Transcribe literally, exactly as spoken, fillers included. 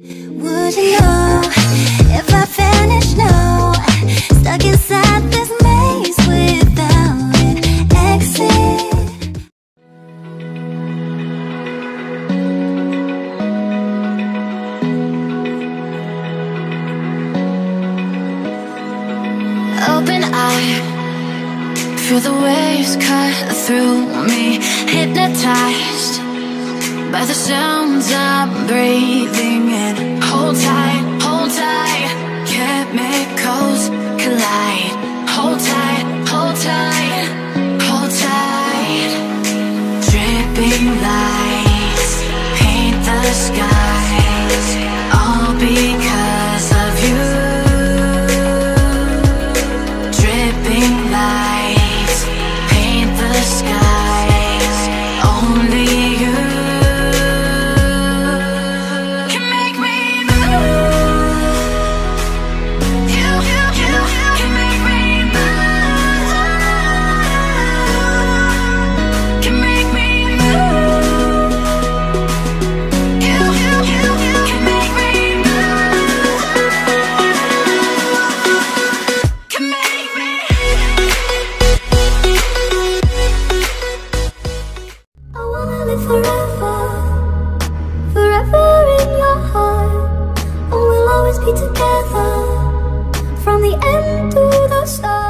Would you know if I vanish now, stuck inside this maze without an exit? Open eye, feel the waves cut through me, hypnotized by the sounds I'm breathing in. Hold tight, hold tight, chemicals collide. Hold tight, hold tight, hold tight. Dripping lights paint the skies, all because of you. Dripping lights paint the skies, only you can make me move. You, you, you can make me move. Can make me move. You, you, you can make me move. Can make me. I wanna live forever, forever in your heart, and we'll always be together from the end to the start.